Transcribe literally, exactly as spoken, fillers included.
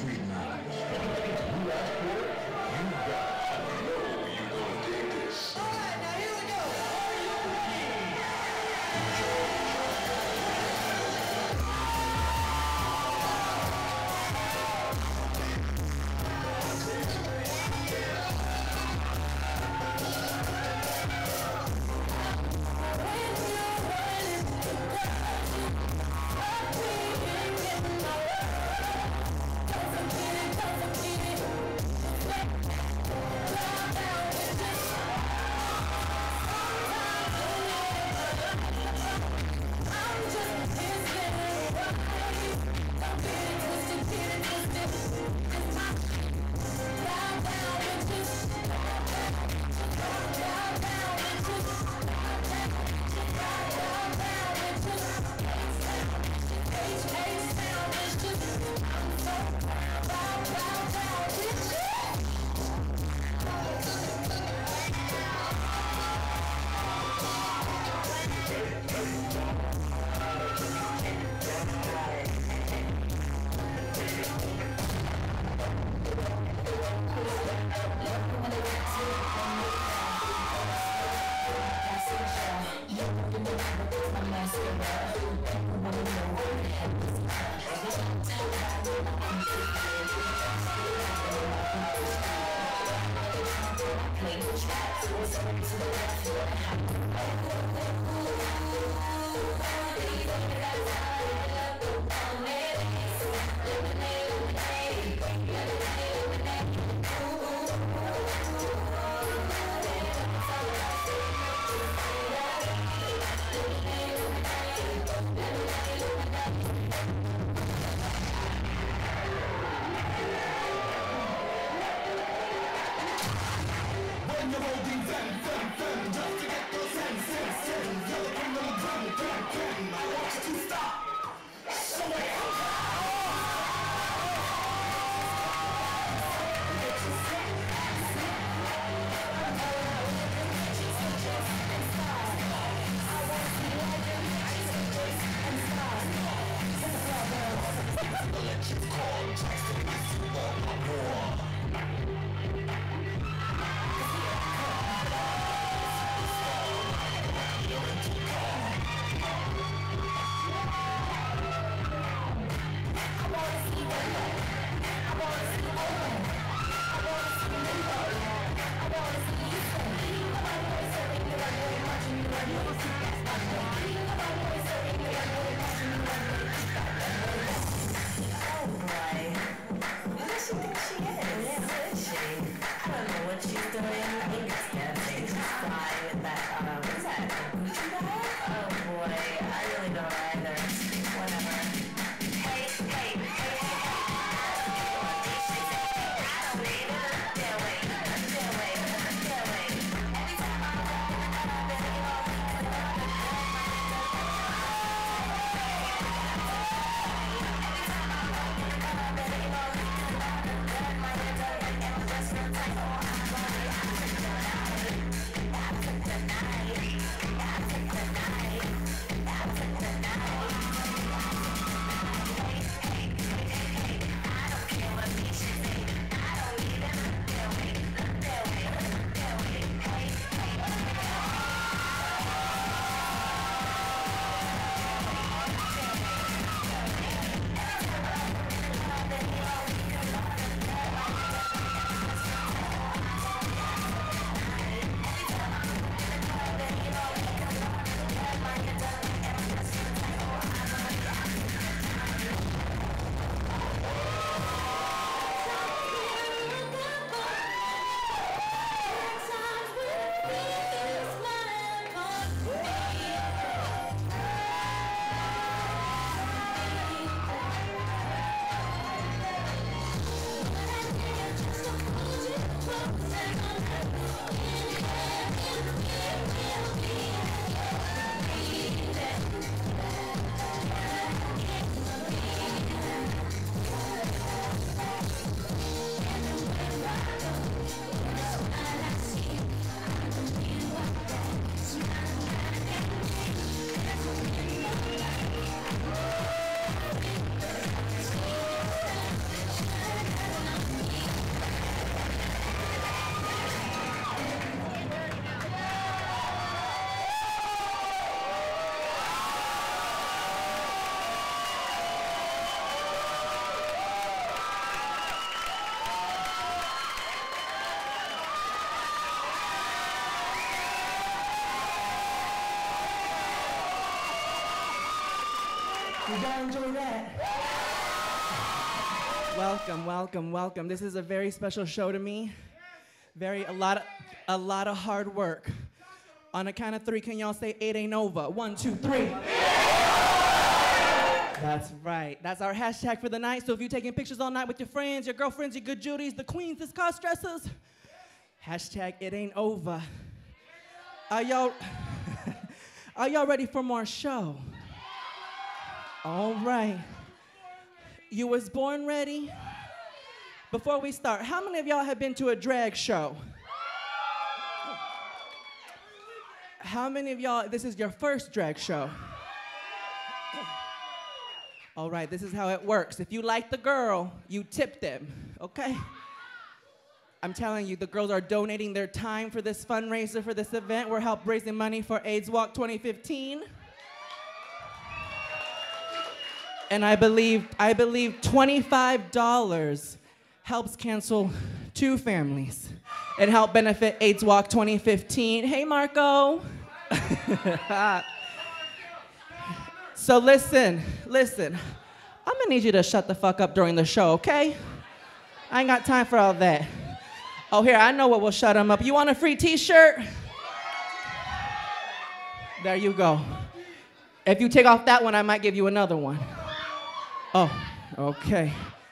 street knowledge. You asked for it, you got it. I know you're gonna dig this. Alright, now here we go. Are you ready? Did y'all enjoy that? Welcome, welcome, welcome. This is a very special show to me. Very, a lot of, a lot of hard work. On a count of three, can y'all say Aint Ovah? One, two, three. That's right. That's our hashtag for the night. So if you're taking pictures all night with your friends, your girlfriends, your good Judies, the queens, the cross dressers, hashtag it ain't over. Are y'all, are y'all ready for more show? All right. You was born ready? Before we start, how many of y'all have been to a drag show? How many of y'all, this is your first drag show? All right, this is how it works. If you like the girl, you tip them, okay? I'm telling you, the girls are donating their time for this fundraiser, for this event. We're help raising money for AIDS Walk twenty fifteen. And I believe, I believe twenty-five dollars helps cancel two families and help benefit AIDS Walk twenty fifteen. Hey, Marco. So listen, listen. I'm gonna need you to shut the fuck up during the show, okay? I ain't got time for all that. Oh, here, I know what will shut them up. You want a free t-shirt? There you go. If you take off that one, I might give you another one. Oh, okay.